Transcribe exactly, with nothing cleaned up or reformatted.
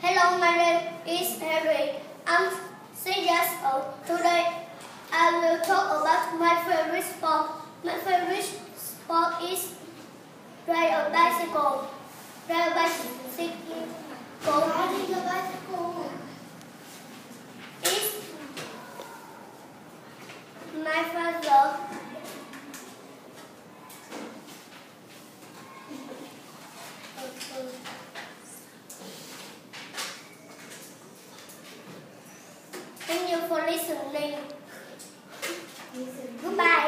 Hello, my name is Harry. I'm six years old. Today, I will talk about my favorite sport. My favorite sport is ride a bicycle. Ride a bicycle. Riding a bicycle. It's my father. Thank you for listening. Goodbye.